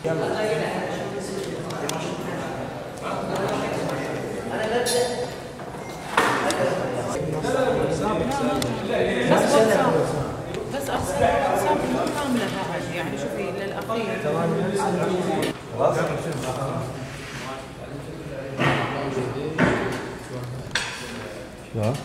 بس أقسام كاملة هذه يعني شوفي للأخير. لا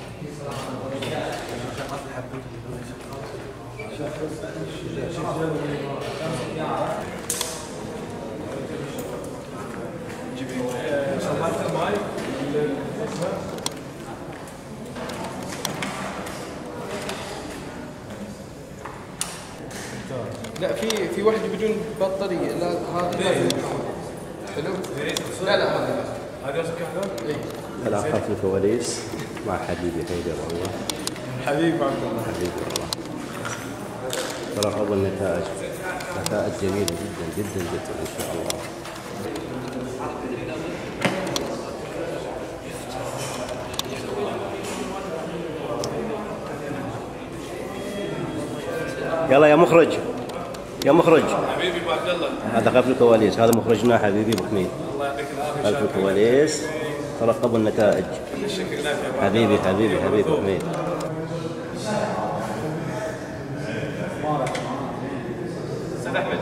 لا في واحد بدون بطارية. لا هذا حلو. لا هذا هذا علاقات الكواليس مع حبيبي حيدر والله. حبيبي عبد الله. حبيبي والله. ترقبوا النتائج، نتائج جميلة جدا جدا جدا إن شاء الله. يلا يا مخرج، يا مخرج. حبيبي ابو عبد الله. هذا خلف الكواليس، هذا مخرجنا حبيبي ابو حميد. الله يعطيك العافيه. خلف الكواليس ترقبوا النتائج. حبيبي حبيبي حبيبي ابو حميد. استاذ احمد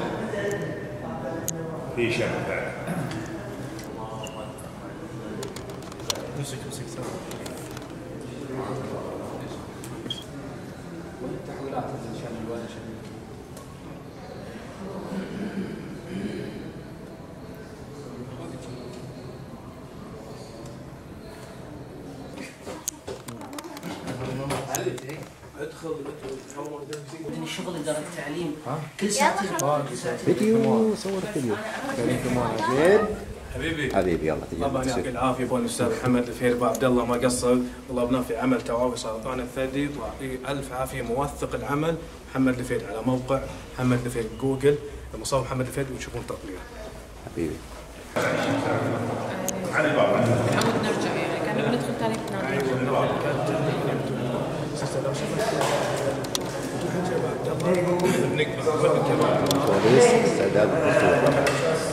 في شيء بعد. امسك والتحويلات ان شاء الله. شغل إدارة التعليم كل ساعتين. فيديو، صور فيديو. حبيبي حبيبي يلا تجي. الله يعطيك العافيه ابو الاستاذ محمد الفهيري ابو عبد الله ما قصر. والله ابناء في عمل توعوي سرطان الثدي ويعطيه الف عافيه. موثق العمل محمد الفهيري على موقع محمد الفهيري جوجل مصاب محمد الفهيري وتشوفون تقرير. حبيبي. على الباب. نحاول نرجع يعني كان ندخل ثاني نادي. كواليس استعداد التصوير.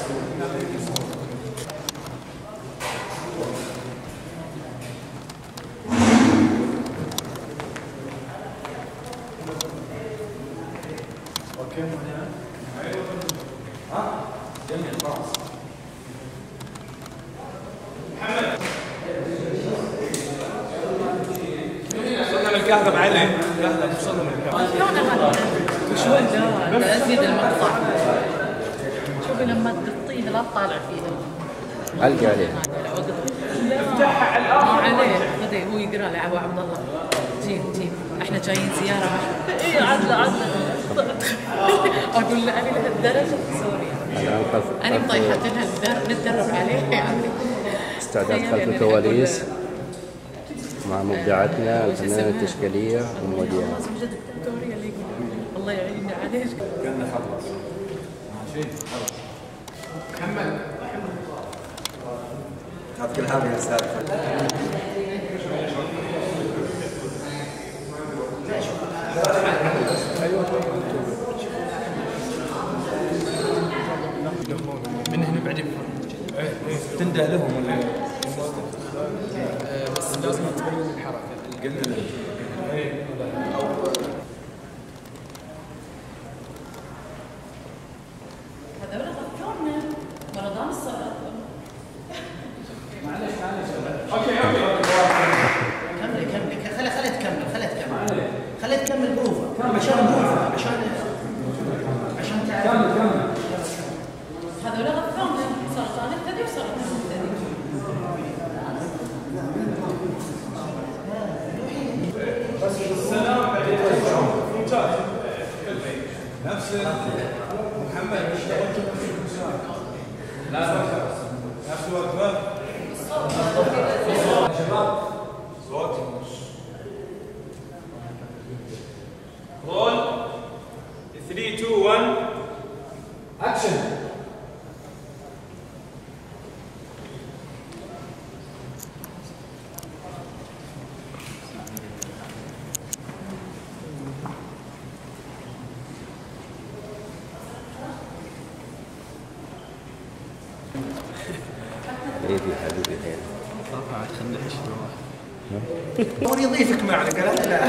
الكهرب عليه الكهرب وصلنا من الكهرب. شوي لا ازيد المقطع. شوفي لما تقطيه لا تطالع فيها. علقي عليه. افتحها على الاخر. عليه بدي هو يقرا لي ابو عبد الله. جيب احنا جايين زياره. اي عدله اقول له ابي لهالدرجه سوري. انا مطيحه لها نتدرب عليه يعني. استعداد خلف الكواليس مع مبدعتنا الفنانة التشكيلية أم وديعة. بجد الدكتورية اللي يقول الله يعيننا عليك. كنا خلص ماشي خلاص. محمد يعطيك العافية يا أستاذ. من هنا بعدين تنده لهم ولا بس لازم تبين الحركة. قلت له هذول غفرنا مرضان السرطان. معلش كملي خليها تكمل بروفة عشان تعرف. هذول غفرنا سرطان الثدي وسرطان الثدي. السلام عليكم. ممتاز. نفس محمد اشتغلت لا نفس الوقت. شباب صوت رول 3 2 1 اكشن. حبيبي خير. رفعت خلنا ايش هو يضيفك معنا قال لا.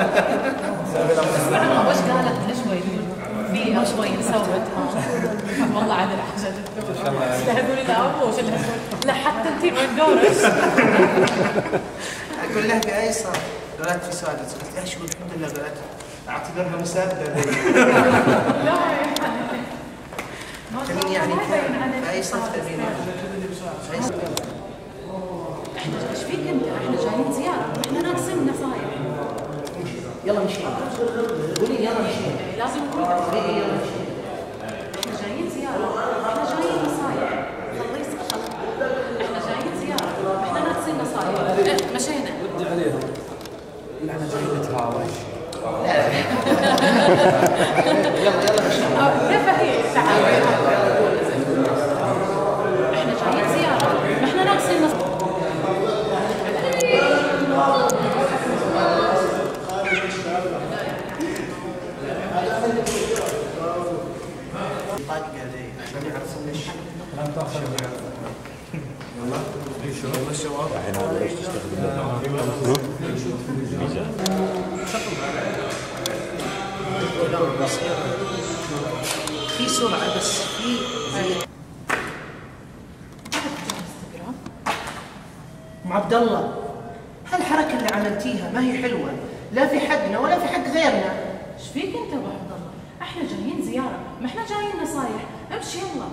وش قالت شوي فيها شوي نسوت والله عاد الحاجة هذول لا أبوش لا حتى أنت من دورش. اقول لها بايسر قالت في سادس قلت ايش الحمد لله قالت اعتبرها مسدده. تبين يعني بايسر تبين ايش فيك انت؟ احنا جايين زياره، احنا ناقصين نصايح. يلا نمشي قولي يلا نمشي لازم نقول يلا نمشي. احنا جايين زياره، احنا جايين نصايح. خلص احنا جايين زياره، احنا ناقصين نصايح. مشينا. ودي عليهم. احنا جايين نتهاوش. يلا نمشي. كيف هي؟ تعال. احنا جايين زياره، احنا ناقصين نصايح. يلا الشباب. الحين هذا ليش تستخدم في سرعه بس في ام عبد الله هالحركه اللي عملتيها ما هي حلوه لا في حقنا ولا في حق غيرنا. ايش فيك انت ابو عبد الله؟ احنا جايين زياره، ما احنا جايين نصايح. امشي يلا.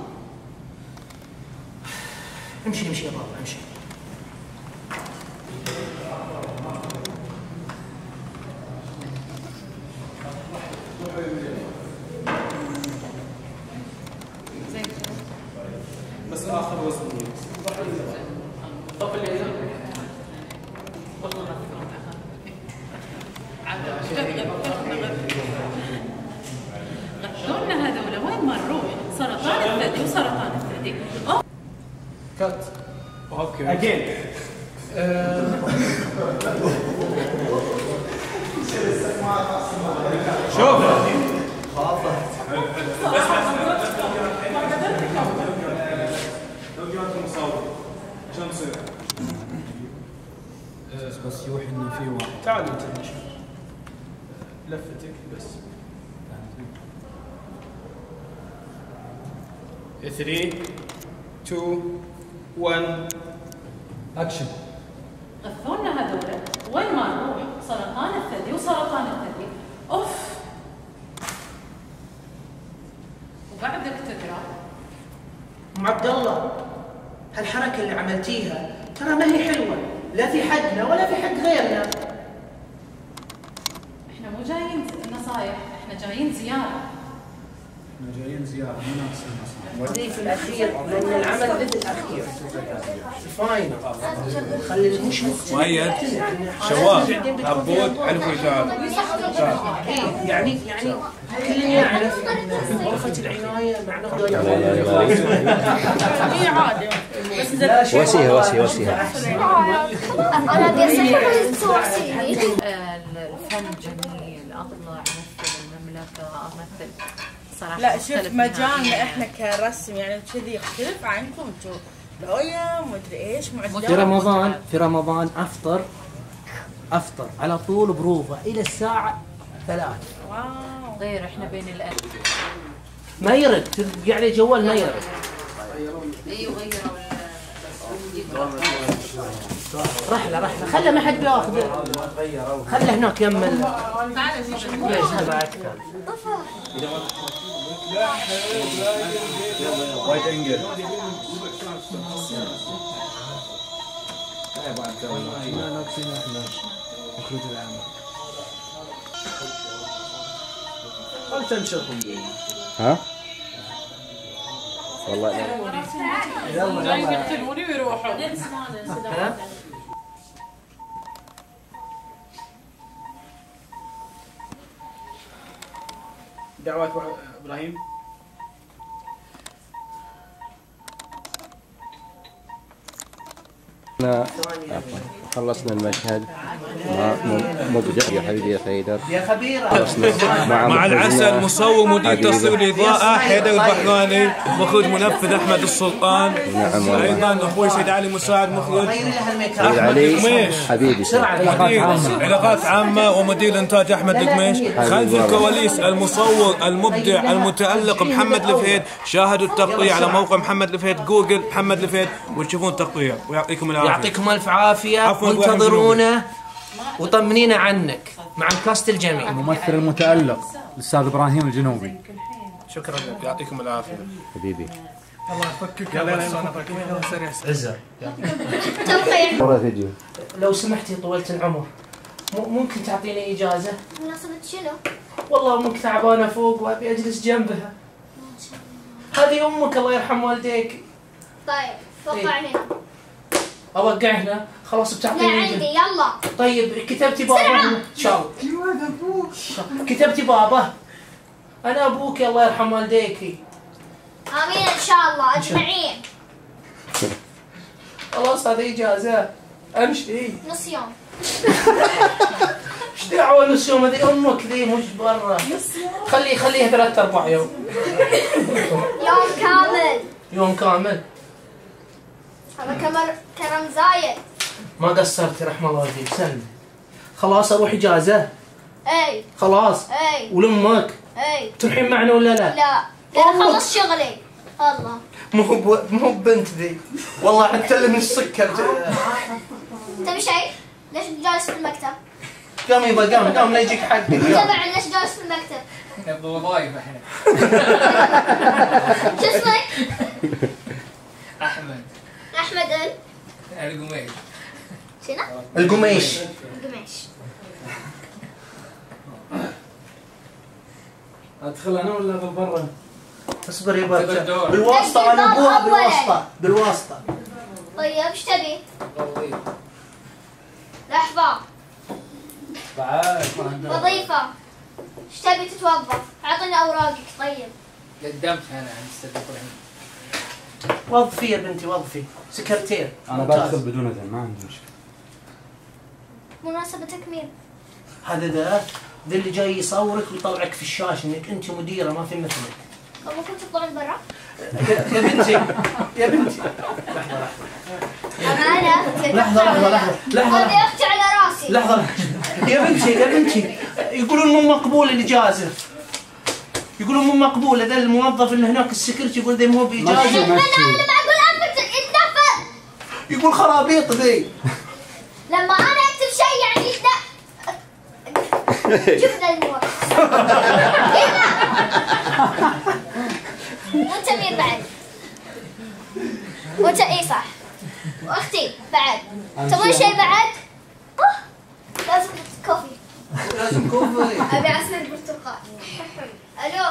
امشي امشي يا بابا امشي. زين كذا. بس اخر وزن. والله غدونا هذول وين ما نروح؟ سرطان الثدي وسرطان الثدي. كات. اوكي. اجين. شوف. لو جاتكم مصور عشان تصير. بس يوحي انه في واحد. تعال انت نشوف. لفتك بس. 3 2 1 اكشن. غثونا هذول وين ما نروح؟ سرطان الثدي وسرطان الثدي. اوف. وبعدك تقرا. ام عبد الله هالحركه اللي عملتيها ترى ما هي حلوه لا في حقنا ولا في حق غيرنا. احنا مو جايين نصايح، احنا جايين زياره. احنا جايين زياره مو ناقصين مصاري. الضيف الاخير لان العمل ضد الاخير. فاين خلي المشهد مؤيد شواف عبود علف وشعر. يعني كل يعرف ان غرفه العنايه معنى هي عادي بس وسيها أنا بدي أسافر توصيلي. الفن جميل، اطلع امثل المملكه، امثل صراحه. لا شوف مجالنا احنا كرسم يعني كذي يختلف عنكم انتم رؤية ومدري ايش معدات. في رمضان افطر على طول بروفه الى الساعه 3. واو. غير احنا بين الأهل. ما يرد ترجع لي جوال ما يرد. ايوه غيروا رحله خله ما حد بياخذ خله هناك يمن. ليش هذا اكثر. وايد انجل. ما ناقصين احنا مخرج العمل. هل تنشطوا؟ ها؟ والله جايين يقتلوني ويروحوا. دعوات ابراهيم. خلصنا المشهد مبدع يا حبيبي يا حيدر. يا خبيرة مع العسل مصور مدير تصوير الاضاءه حيدر البحراني، مخرج منفذ احمد السلطان. نعم والله. ايضا اخوي سيد علي مساعد مخرج. غيري لها الميك سيد اب. علي قميش. حبيبي مدير علاقات عامه ومدير انتاج احمد القميش. خلف الكواليس المصور المبدع المتالق محمد الفهيد. شاهدوا التغطيه على موقع محمد الفهيد جوجل محمد الفهيد وتشوفون التغطيه ويعطيكم العافيه. يعطيكم الف عافية، عفواً، وانتظرونا وطمنينا عنك مع الكاست الجميل. الممثل المتألق الأستاذ إبراهيم الجنوبي. شكرا لك، يعطيكم العافيه حبيبي. الله يفكك يا بس انا فكك عزة مرة فيديو. لو سمحتي طولة العمر ممكن تعطيني إجازة؟ مناسبة شنو؟ والله أمك تعبانة فوق وأبي أجلس جنبها. هذه أمك الله يرحم والديك. طيب وقع هنا. أوقع هنا؟ خلاص لا بتعطيني عندي يلا. طيب كتبتي بابا هنا؟ إن شاء الله. كتبتي بابا؟ أنا أبوك الله يرحم والديكي. امين ان شاء الله اجمعين. خلاص هذه إجازة. أمشي. نص يوم. ايش دعوة نص يوم؟ هذه أمك ذي مش برا. خليها 3-4 يوم. يوم كامل. يوم كامل. هذا كرم زايد. ما قصرتي رحم الله والديك. سلمي. خلاص أروح إجازة. اي خلاص. اي ولأمك اي. تروحين معنا ولا لا؟ لا انا خلص شغلي. الله. مو بنت ذي. والله حتى اللي من السكر. تبي شيء؟ ليش جالس في المكتب؟ قام يبا قام لا يجيك حقك. انت بعد ليش جالس في المكتب؟ نبغى وظايف احنا. شو اسمك؟ احمد احمد القميش. شنو؟ القميش. القميش. أدخل أنا ولا برا؟ اصبر يبا. بالدور. بالواسطة أنا أبوها أولاً. بالواسطة. طيب ايش تبي؟ لحظة. بعد وظيفة. ايش تبي تتوظف؟ اعطيني اوراقك. طيب. قدمت انا عند استاذ ابراهيم. وظفي يا بنتي وظفي. سكرتير. أنا بدخل بدون إذن ما عندي مشكلة. مناسبتك مين؟ هذا ذا اللي جاي يصورك ويطلعك في الشاشة انك انت مديرة ما في مثلك. طب ممكن تطلعون برا؟ يا بنتي يا بنتي. أمانة. لحظة. هذه أختي على راسي. لحظة يا بنتي يقولون مو مقبولة الإجازة. يقولون مو مقبولة. ذا الموظف اللي هناك السكرتي يقول ذا مو بإجازة. أنا لما أقول أنت يتنفذ. يقول خرابيط ذي. لما أنا أكتب شيء يعني جبنا الموظف. وأنت مين بعد؟ وأنت إيه صح. وأختي بعد. تبون شيء بعد؟ لازم كوفي. لازم كوفي. أبي عصير برتقال. ألو.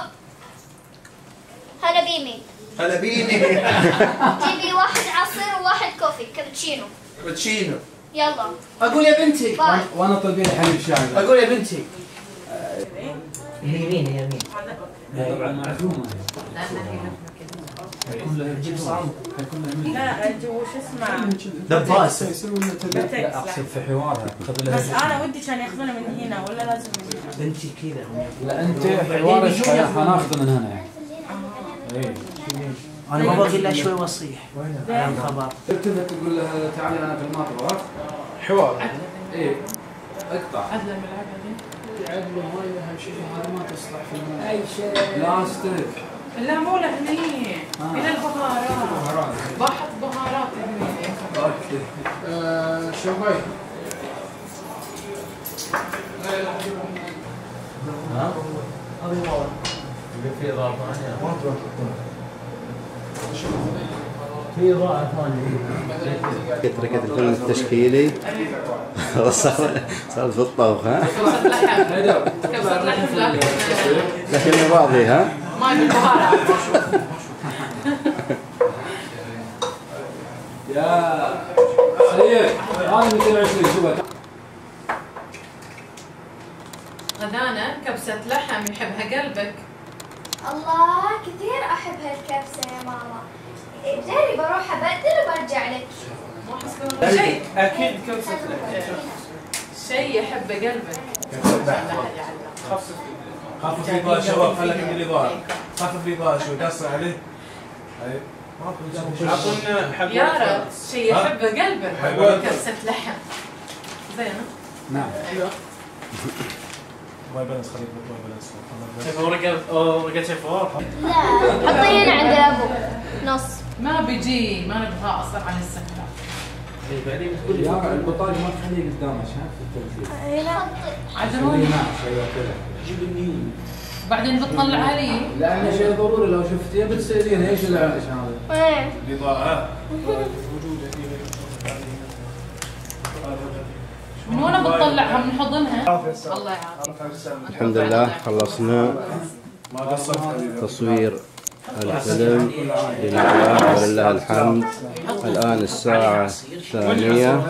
هلا بيمي. هلا بيني. جيبي واحد عصير وواحد كوفي كابتشينو. كابتشينو. يلا. أقول يا بنتي. باي. وأنا طلبي لي حليب شاي. أقول يا بنتي. يمين. طبعا معلومة. جيب صامت. لا انت وش اسمه؟ دباسة. لا أقصد في حوارها. بس انا ودي كان ياخذونه من هنا ولا لازم من هنا؟ بنتي كذا. لا أنت حوارك حناخذه من هنا يعني. إيه. أنا ما باقي إلا شوي وصيح. على الخبر. تبتدي تقول لها تعالي أنا في المطبخ. حوار. إيه. اقطع. عدل الملعب عدل هاي أهم شيء هذا ما تصلح في الماء. أي شيء. لاستيك. لا مو لهني الى البهارات. بحط بهارات هني. اوكي. شوي. ها؟ هذا هو. في إضافة في إضاءة ثانية. تركت الفيلم التشكيلي. صار في الطبخ ها؟ كبسة لحم لكن راضي ها؟ ما بالبهارات. يا سيد هذا 220 شوفها. غدانا كبسة لحم يحبها قلبك. الله كثير أحب هالكبسة يا ماما. جاري بروح أبدل وبرجع لك. شيء اكيد كبسه شيء يحبه قلبك. خفف الاضاءه شباب، خليك من الاضاءه، خفف الاضاءه شوي، قصر عليه. اي اعطونا حبه يارا شيء يحبه قلبك. كبسه لحم زينه. نعم. ما يبلنس، خليك ما يبلنس. ورقه شفار. لا حطي هنا عند ابو نص. ما بيجي، ما نبغاه اصلا عن السكر. يا البطاقة ما تخليه قدامك في التمثيل. هنا عذروني. ايوه كذا. بعدين بتطلعها لي. لأن شيء ضروري لو شفتيه بتسألين ايش العرش هذا؟ ايه الاضاءه من وين بتطلعها؟ من حضنها. الله يعافيك. الحمد لله خلصنا ما قصرت حبيبي. تصوير الفيلم لله ولله الحمد. الآن الساعة 2:02.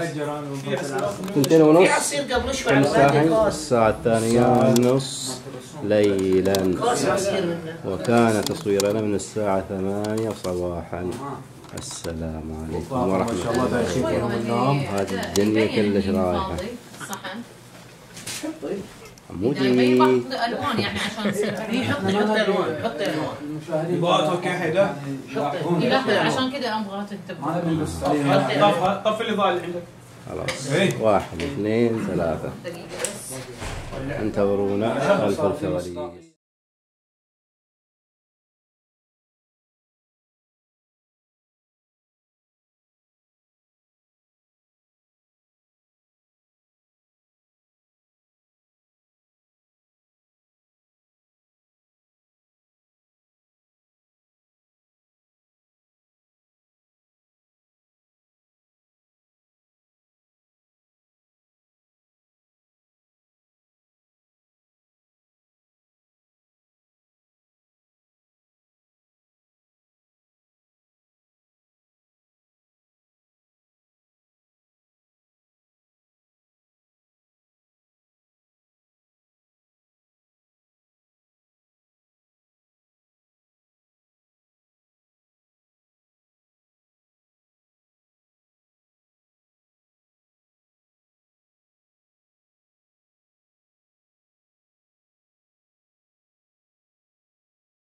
يصير قبل شوي كم ساعة؟ الساعة 2:30 ليلا، وكان تصويرنا من الساعة 8 صباحا. السلام عليكم ورحمة الله وبركاته. هذه الدنيا كلش رايحة. صحن. عمودي الوان يعني عشان تصير. حط الوان، حط الوان. اضاءته اوكي حيدر. لا عشان كذا ابغى تنتبه. طفي الاضاءه اللي عندك. خلاص 1 2 3. انتظرونا خلف الكواليس.